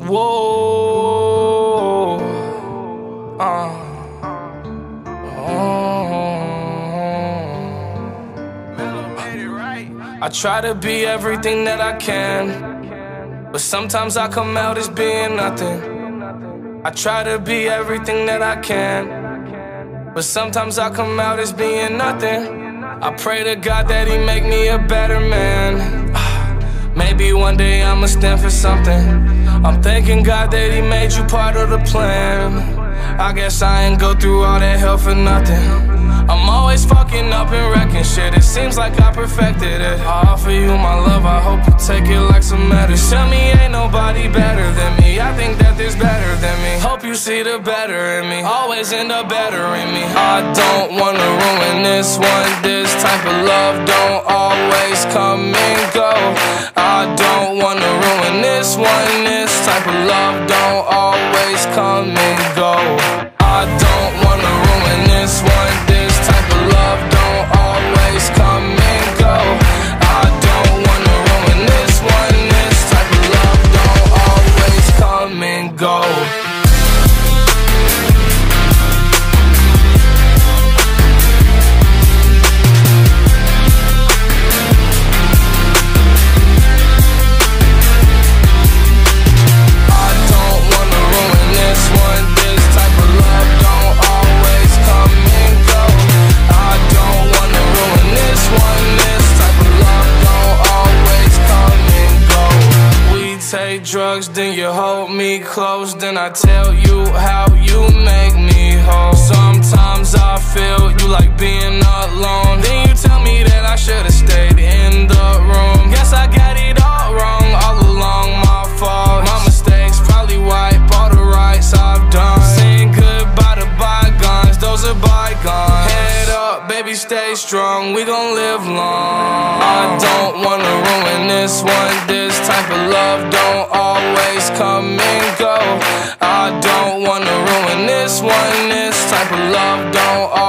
Whoa. I try to be everything that I can, but sometimes I come out as being nothing. I try to be everything that I can, but sometimes I come out as being nothing. I pray to God that He make me a better man. Maybe one day I'ma stand for something. I'm thanking God that He made you part of the plan. I guess I ain't go through all that hell for nothing. I'm always fucking up and wrecking shit. It seems like I perfected it. I offer you my love, I hope you take it like some medicine. Tell me ain't nobody better than me. I think that there's better than me. Hope you see the better in me. Always end up better in me. I don't wanna ruin this one. This type of love don't always come and go. I don't wanna ruin this one. This type of love don't always come and go. I don't wanna ruin this one. This type of love don't always come and go. I don't wanna ruin this one. This type of love don't always come and go. Take drugs, then you hold me close. Then I tell you how you make me whole. Sometimes I feel you like being alone. Then you tell me that I should've stayed in the room. Guess I got it all wrong, all along my fault. My mistakes probably wipe all the rights I've done. Saying goodbye to bygones, those are bygones. Head up, baby, stay strong, we gon' live long. I don't wanna ruin this one. This type of love don't always come and go. I don't wanna ruin this one. This type of love don't always